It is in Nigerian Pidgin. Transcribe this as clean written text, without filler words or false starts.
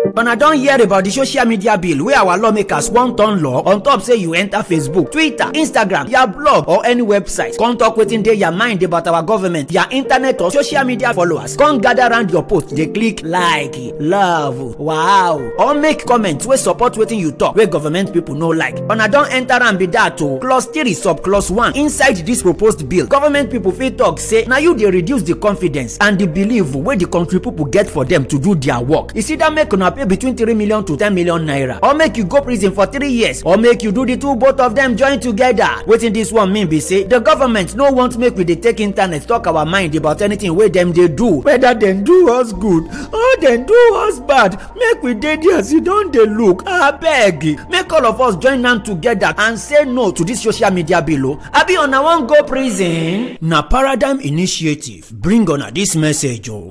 Una don hear about the social media bill wey our lawmakers wan turn law on top say you enter Facebook, Twitter, Instagram, your blog or any website come talk wetin dey your mind about our government, your internet or social media followers come gather round your post dey click like, love, wow or make comment wey support wetin you talk wey government people no like. Una don enter am be that o. Clause 3 sub clause 1 inside this proposed bill, government people fit talk say na you dey reduce the confidence and the belief wey the country people get for them to do their work. It's either make una pay between 3 million to 10 million naira or make you go prison for 3 years or make you do the two, both of them join together. Wetin this one mean be say the government no want make we dey take internet talk our mind about anything wey dem dey do, whether dem do us good or dem do us bad. Make we dey there sit down dey look. Abeg make all of us join hand together and say no to this social media bill o. Abi una wan go prison? Na Paradigm Initiative bring una this message o.